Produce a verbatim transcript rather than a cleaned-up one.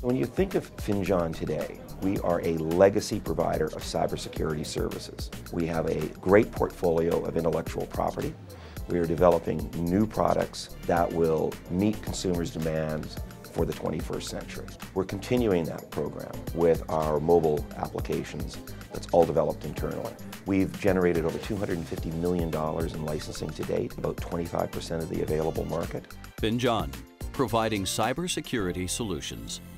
When you think of Finjan today, we are a legacy provider of cybersecurity services. We have a great portfolio of intellectual property. We are developing new products that will meet consumers' demands for the twenty-first century. We're continuing that program with our mobile applications that's all developed internally. We've generated over two hundred fifty million dollars in licensing to date, about twenty-five percent of the available market. Finjan, providing cybersecurity solutions.